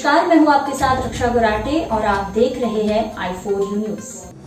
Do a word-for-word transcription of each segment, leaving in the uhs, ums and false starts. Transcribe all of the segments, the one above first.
नमस्कार, मैं हूं आपके साथ रक्षा गुराटे और आप देख रहे हैं I four you news.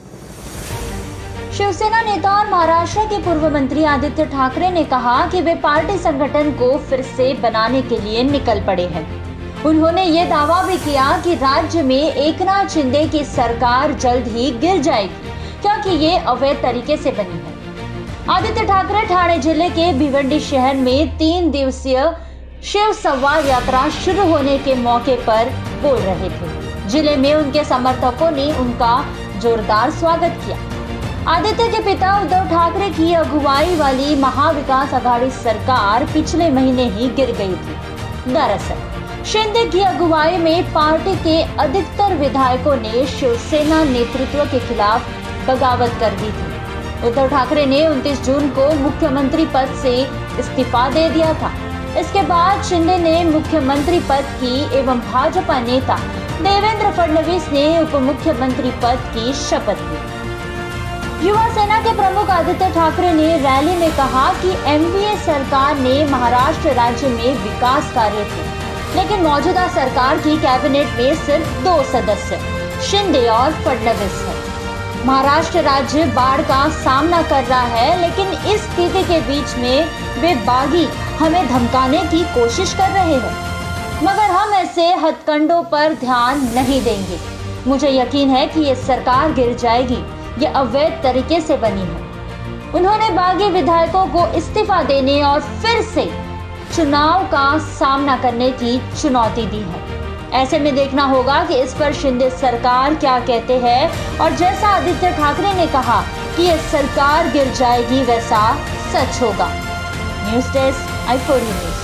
Shivsena नेता और महाराष्ट्र के पूर्व मंत्री आदित्य ठाकरे ने कहा कि वे पार्टी संगठन को फिर से बनाने के लिए निकल पड़े हैं। उन्होंने ये दावा भी किया कि राज्य में एकनाथ शिंदे की सरकार जल्द ही गिर जाएगी, क्योंकि ये अवैध तरीके से बनी है। आदित्य ठाकरे ठाणे जिले के भिवंडी शहर में तीन दिवसीय शिव संवाद यात्रा शुरू होने के मौके पर बोल रहे थे। जिले में उनके समर्थकों ने उनका जोरदार स्वागत किया। आदित्य के पिता उद्धव ठाकरे की अगुवाई वाली महाविकास आघाड़ी सरकार पिछले महीने ही गिर गई थी। दरअसल शिंदे की अगुवाई में पार्टी के अधिकतर विधायकों ने शिवसेना नेतृत्व के खिलाफ बगावत कर दी थी। उद्धव ठाकरे ने उनतीस जून को मुख्यमंत्री पद से इस्तीफा दे दिया था। इसके बाद शिंदे ने मुख्यमंत्री पद की एवं भाजपा नेता देवेंद्र फडणवीस ने उप मुख्यमंत्री पद की शपथ ली। युवा सेना के प्रमुख आदित्य ठाकरे ने रैली में कहा कि एनडीए सरकार ने महाराष्ट्र राज्य में विकास कार्य किए, लेकिन मौजूदा सरकार की कैबिनेट में सिर्फ दो सदस्य शिंदे और फडणवीस है। महाराष्ट्र राज्य बाढ़ का सामना कर रहा है, लेकिन इस स्थिति के बीच में वे बागी हमें धमकाने की कोशिश कर रहे हैं, मगर हम ऐसे हथकंडों पर ध्यान नहीं देंगे। मुझे यकीन है कि ये सरकार गिर जाएगी, ये अवैध तरीके से बनी है। उन्होंने बागी विधायकों को इस्तीफा देने और फिर से चुनाव का सामना करने की चुनौती दी है। ऐसे में देखना होगा कि इस पर शिंदे सरकार क्या कहते हैं, और जैसा आदित्य ठाकरे ने कहा कि ये सरकार गिर जाएगी, वैसा सच होगा। News desk I four you news.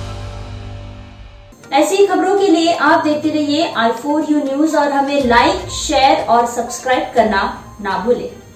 ऐसी खबरों के लिए आप देखते रहिए आई फोर यू न्यूज़ और हमें लाइक, शेयर और सब्सक्राइब करना ना भूलें।